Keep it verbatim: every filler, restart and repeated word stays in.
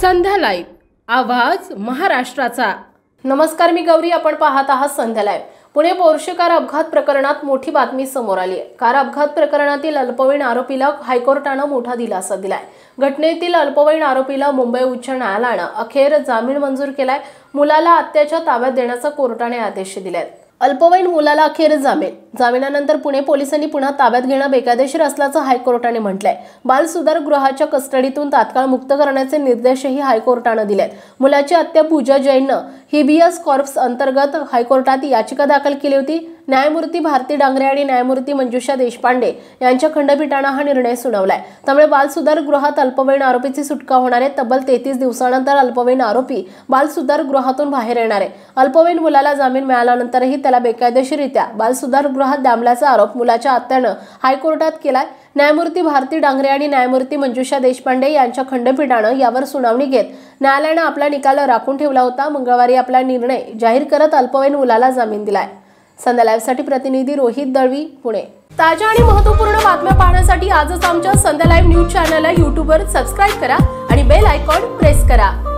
संध्या live, आवाज महाराष्ट्राचा। नमस्कार, मी गौरी, आपण पाहत आहात Sandhya live. Pune Porsche car अपघात प्रकरणात मोठी बातमी समोर आली आहे। कार अपघात प्रकरणातील अल्पवयीन आरोपीला हायकोर्टाने मोठा दिलासा दिलाय। घटनेतील अल्पवयीन आरोपीला मुंबई उच्च न्यायालयाने अखेर जामीन मंजूर केलाय। मुलाला आत्याच्या ताब्यात देण्याचा कोर्टाने आदेश दिलेत। अल्पवयीन मुलाला अखेर जामीन। जामिनानंतर पुणे पोलिसांनी पुन्हा ताब्यात घेणं बेकायदेशीर असल्याचं हायकोर्टाने म्हटलंय। बाल सुधार गृहाच्या कस्टडीतून तात्काळ मुक्त करण्याचे निर्देशही हायकोर्टाने दिलेत। मुलाची आत्या पूजा जैनने हिबियस कॉर्प्स अंतर्गत हायकोर्टात याचिका दाखल केली होती। न्यायमूर्ती भारती डांगरे आणि न्यायमूर्ती मंजुषा देशपांडे यांच्या खंडपीठाने हा निर्णय सुनावलाय। त्यामुळे बाल सुधार गृहात अल्पवयीन आरोपीची सुटका होणार आहे। तब्बल तेहतीस दिवसानंतर अल्पवयीन आरोपी बाल सुधार गृहातून बाहेर येणार आहे। अल्पवयीन मुलाला जामीन मिळाल्यानंतरही त्याला बेकायदेशीररित्या बाल सुधार गृहात डांबल्याचा आरोप मुलाच्या आत्याने हायकोर्टात केलाय। न्यायमूर्ती भारती डांगरे आणि न्यायमूर्ती मंजुषा देशपांडे यांच्या खंडपीठाने यावर सुनावणी घेत न्यायालयाने आपला निकाल राखून ठेवला होता। मंगळवारी आपला निर्णय जाहीर करत अल्पवयीन मुलाला जामीन दिलाय। संध्या लाईव्ह साठी प्रतिनिधी रोहित दळवी, पुणे। ताज्या आणि महत्त्वपूर्ण बातम्या पाहण्यासाठी आजच आमच्या संध्या लाईव्ह न्यूज चॅनलला यूट्यूबवर सबस्क्राइब करा आणि बेल आयकॉन प्रेस करा।